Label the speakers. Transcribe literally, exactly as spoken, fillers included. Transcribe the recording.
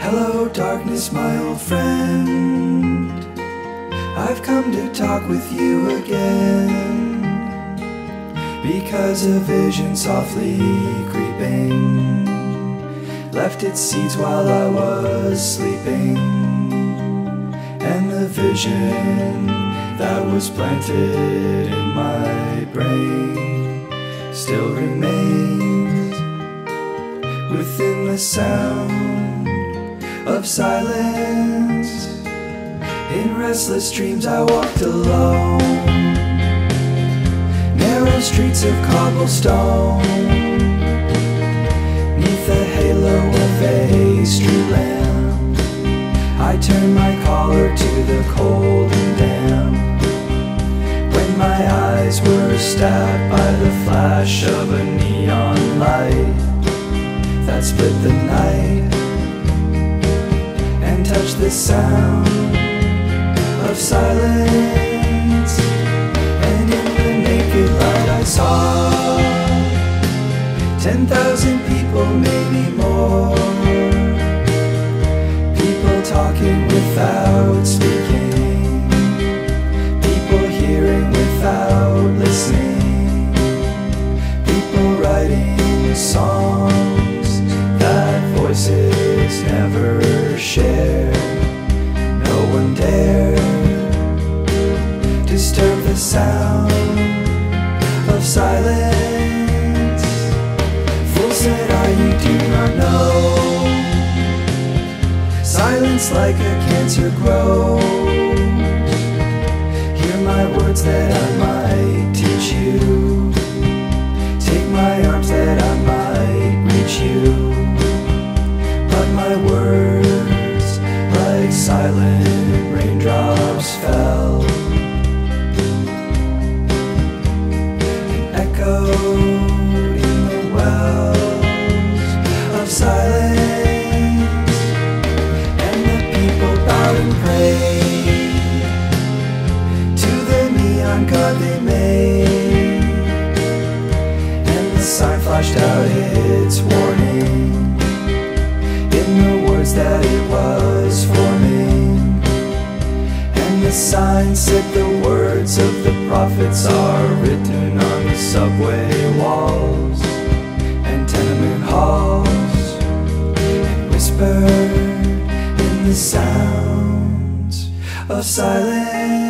Speaker 1: Hello darkness, my old friend, I've come to talk with you again, because a vision softly creeping left its seeds while I was sleeping, and the vision that was planted in my brain still remains within the sound of silence. In restless dreams I walked alone, narrow streets of cobblestone, neath the halo of a street lamp. I turned my collar to the cold and damp, when my eyes were stabbed by the flash of a neon light that split the night and touched the sound of silence. And in the naked light I saw ten thousand people, maybe more, people talking without speaking, people hearing without listening, people writing songs that voices never share. No one dared disturb the sound of silence. Fool said I, you do not know, silence like a cancer grows. Hear my words that I might teach you, take my arms that I might reach you, but my words like silent raindrops fell and echoed in the wells of silence. And the people bowed and prayed to the neon god they made, and the sign flashed out its warning in the words that it was forming. And the sign said the words of the prophets are written on the subway walls and tenement halls, and whispered in the sounds of silence.